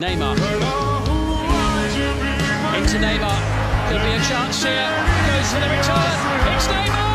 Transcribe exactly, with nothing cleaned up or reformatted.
Neymar. Into Neymar. Could be a chance here. Goes for the return. It's Neymar!